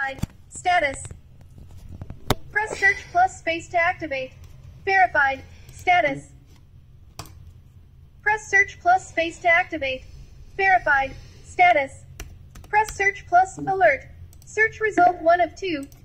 Verified. Status. Press search plus space to activate. Verified. Status. Press search plus space to activate. Verified. Status. Press search plus alert. Search result 1 of 2.